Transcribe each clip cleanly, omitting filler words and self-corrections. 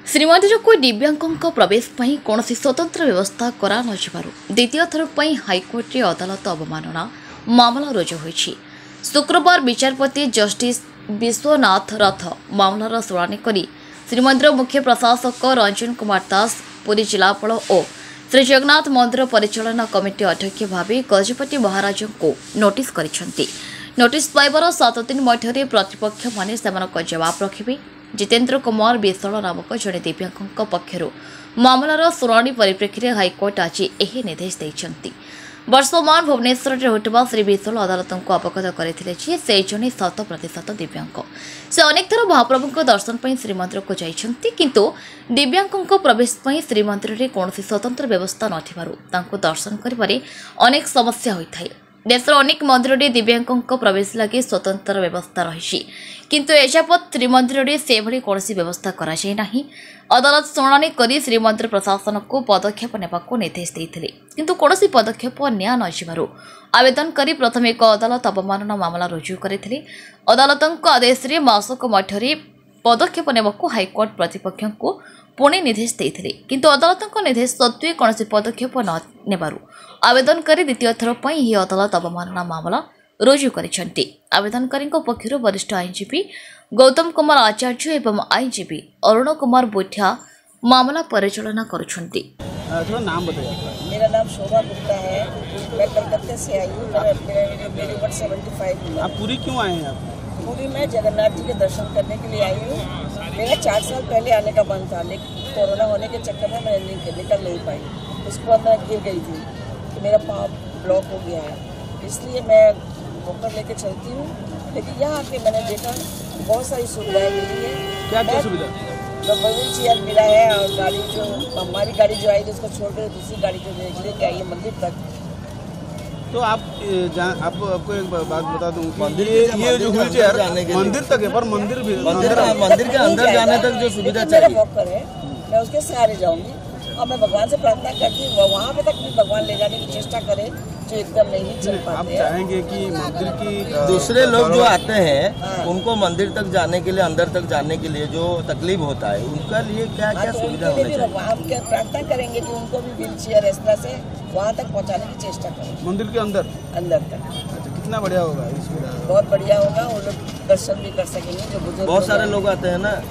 श्रीमंदिर को दिव्यांगों प्रवेश पर कौन स्वतंत्र व्यवस्था करा द्वितीय थर पर हाइकोर्ट अदालत अवमानना मामला रुजु होईछि। शुक्रवार विचारपति जस्टिस विश्वनाथ रथ मामलार शुणाणी करी श्रीमंदिर मुख्य प्रशासक रंजन कुमार दास, पुरी जिलापाल और श्री जगन्नाथ मंदिर परिचालना कमिटी अध्यक्ष भाव गजपति महाराज को नोटिस करिसेंति। नोटिस पाइबार 7 दिन मध्य प्रतिपक्ष माने जवाब रखिबे। जितेन्द्र कुमार विश्वाल नामक जड़े दिव्यांगों पक्षर मामलार शुणाणी परिप्रेक्षी हाइकोर्ट आज यह निर्देश देते। वर्षमान भुवनेश्वर में होता श्री विश्वाल अदालत को अवगत करते से जड़े 100% दिव्यांग। से अनेक थर महाप्रभु दर्शन पर श्रीमंदिर को जाइछन्ति, किंतु दिव्यांगों प्रवेश पर श्रीमंदिर में कौन स्वतंत्र व्यवस्था नथिबारु दर्शन करिबारे अनेक समस्या होता है। देशर अनेक मंदिर में दिव्यांगों प्रवेश लगे स्वतंत्र व्यवस्था रही, किंतु एजावत श्रीमंदिर में से भली कौन व्यवस्था करा जाए नाही। अदालत शुणाणी करी श्रीमंदिर प्रशासन को पदक्षेप नेबाकू निर्देश देथिले, किंतु कौन पदक्षेप निया नजिबारु आवेदन करी प्रथम एक अदालत अवमानना मामला रुजु करथिले। अदालतଙ୍କ आदेश रे मासक मध्य पदक्षेप नेबाकू हाइकोर्ट प्रतिपक्ष को पुणे निर्देश देथिले, किंतु अदालतଙ୍କ निर्देश सत्वे कौन पदक्षेप न नेबारु आवेदन करी द्वितीय थर पर यह अदालत अवमानना मामला रुजु करिसेंति। आवेदनकारी पक्षर वरिष्ठ आईनजीवी गौतम कुमार आचार्य एवं आईनजीवी अरुण कुमार बुठिया मामला परिचालना करुछंति। नाम बताइए। मेरा नाम शोभा गुप्ता है। मैं कलकत्ते से आई हूँ। मेरी उम्र 75 है। आप पूरी क्यों आए हैं? पूरी मैं जगन्नाथ जी के दर्शन करने के लिए आई हूँ। मेरा 4 साल पहले आने का मन था, लेकिन कोरोना होने के चक्कर में मैं निकल नहीं पाई। उसके बाद मैं गिर गई थी तो मेरा पाँव ब्लॉक हो गया है, इसलिए मैं वॉकर लेके चलती हूँ। लेकिन यहाँ आके मैंने देखा बहुत सारी सुविधाएं मिली है। क्या सुविधा? तो व्हील चेयर मिला है और गाड़ी जो हमारी गाड़ी जो आई थी उसको छोड़कर दूसरी गाड़ी जो लेके आई है मंदिर तक। तो आपको एक बात बता दूं, मंदिर ये जो व्हील चेयर मंदिर तक है, पर मंदिर के अंदर जाने तक जो सुविधा चाहिए वॉकर है, मैं उसके सहारे जाऊँगी और मैं भगवान से प्रार्थना करती हूँ वहाँ पे तक भी भगवान ले जाने की चेष्टा करे जो एकदम नहीं चल पाते। आप चाहेंगे कि मंदिर की दूसरे लोग जो आते हैं उनको मंदिर तक जाने के लिए, अंदर तक जाने के लिए जो तकलीफ होता है, उनका लिए क्या क्या सुविधा होनी चाहिए? आप क्या प्रार्थना करेंगे कि उनको भी व्हील चेयर इस तरह से वहाँ तक पहुँचाने की चेष्टा करें मंदिर के अंदर तक। अच्छा, कितना बढ़िया होगा? बहुत बढ़िया होगा। वो लोग दर्शन भी कर सकेंगे जो बुजुर्ग। बहुत सारे लोग आते हैं ना।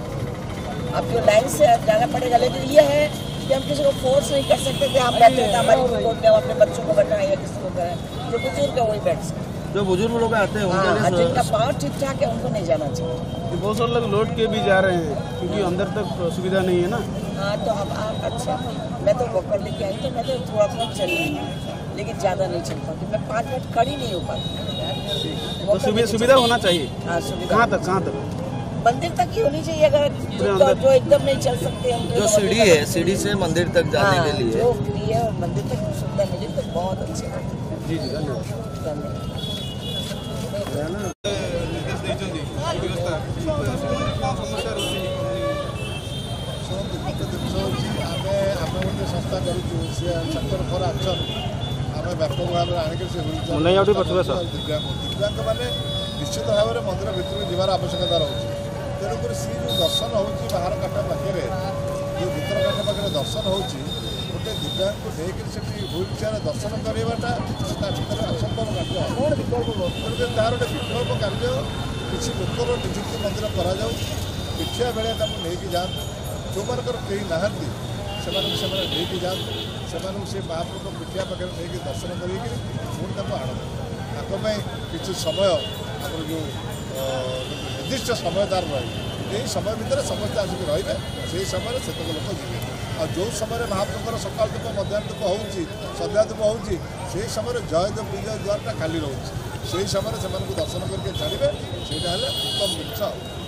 अब जो लाइन से जाना पड़ेगा, लेकिन ये है कि हम किसी को फोर्स नहीं कर सकते थे। हम बैठे थे हमारी कोर्ट में, हम अपने बच्चों को बैठाएं या किसी को करें, जो बुजुर्ग है वही बैठ सकते। जो बुजुर्ग लोग आते हैं उनके लिए जिनका पाँव ठीक ठाक है उनको नहीं जाना चाहिए। बहुत सारे लोग लौट के भी जा रहे हैं क्योंकि अंदर तक सुविधा नहीं है ना। हाँ, तो अब आप अच्छा, मैं तो वॉकर लेके आई तो मैं तो थोड़ा चल रही हूँ, लेकिन ज़्यादा नहीं चल पाती। मैं 5 मिनट खड़ी नहीं हो पाती। तो सुविधा होना चाहिए। हाँ, सुविधा कहाँ तक? मंदिर तक ही होनी चाहिए। अगर जो एकदम नहीं चल सकते हम, जो सीढ़ी है, सीढ़ी से मंदिर तक जाने के लिए जो फ्री है और मंदिर तक सुविधा मिली तो बहुत अच्छी है। जी धन्यवाद। संस्था सेक्टर फॉर एक्शन आम व्यापक भाव आणिक दिव्यांग मैंने निश्चित भाव में मंदिर भितर जीवार आवश्यकता रोचे। तेणुक सी जो दर्शन हो बाहर काठ पाखे जो भीतर काठ पाखे दर्शन हो गोटे दिव्यांग को लेकर व्हील चेयर दर्शन करवाटा असंभव कार्य। तेणुक तार गोटे विकल्प कार्य किसी लोकर निजुक्ति मंदिर कराऊ। पिछिया बेले नहीं जातु, जो मान कहीं नहांती से जातु, से महाप्रभु पिठिया पाखे नहीं दर्शन करेंगे पुणी आण किसी समय आप जो निर्दिष्ट समय तार रही समय भितर समस्त आसिक रे से समय से लोक जी और जो समय महाप्रभुर सकाल धूप मध्याह्न धूप हो सन्ध्या धूप हो समय जयदेव विजय द्वारा खाली रोचे से समय से दर्शन करके छाड़े से उत्तम जिनस।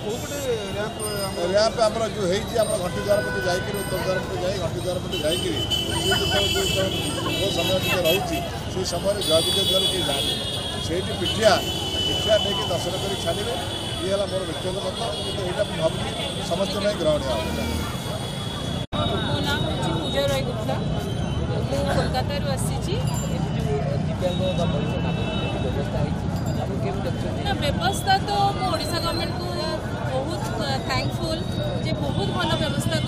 रैंप आम जो है घंटी द्वार पटे जाकर उत्तर द्वार पटे जा घंटी द्वार पटे जाकर जो समय रोचे से समय जय विजय द्वार किए जाए से पिठिया नहीं दर्शन कर छाड़े। ये है मोर व्यक्तिगत मत, कितने यहाँ भावी समस्त में ग्रहणीय। मो नाम हूँ पूजा रॉय गुप्ता। कोलकाता आसी व्यवस्था तो ओडिशा गवर्नमेंट को बहुत थैंकफुल जे बहुत भल व्यवस्था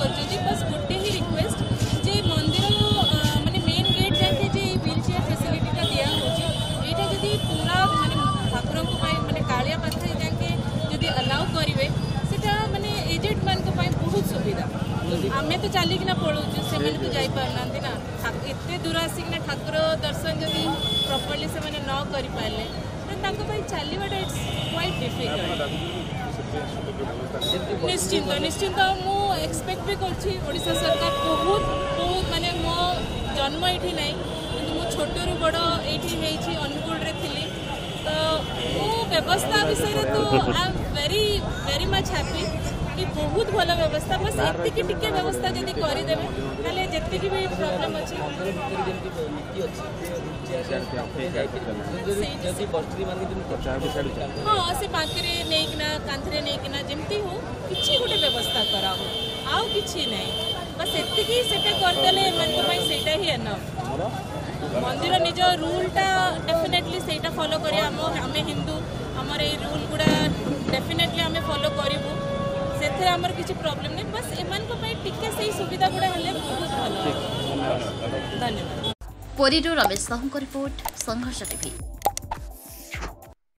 आमे तो चलिकिना पड़ोचु से तो जापारना ना एत दूर आसिकना ठाकुर दर्शन जदि प्रॉपर्ली से मैंने न कर पारे तो चलवाटा इट्स क्वाइट डिफिकल्ट। निश्चिंत निश्चिंत मु एक्सपेक्ट भी करा सरकार बहुत बहुत माने मो जन्म ये ना कि मो छोटू बड़ ये अनुगुल थी तो मो व्यवस्था विषय तो I am very very much happy कि बहुत भल व्यवस्था बस एति टिके व्यवस्था जदि करदेवे ताले जति भी प्रॉब्लम अच्छी हाँ से पाखे नहीं कांथरे नहीं जमती हो किसी गोटे व्यवस्था करा हो आउ कि नहीं बस एति से करदे से ही एनफ मंदिर निज रूलटा डेफिनेटली से फॉलो करें आम हिंदू आमर ये रूल गुड़ा डेफिनेटली आम फॉलो करूँ से आमर किसी प्रॉब्लम नहीं बस एमान टिके से सुविधा गुड़ा हेल्ले बहुत भल। धन्यवाद। Puri Ramesh Sahu report Sangharsh TV.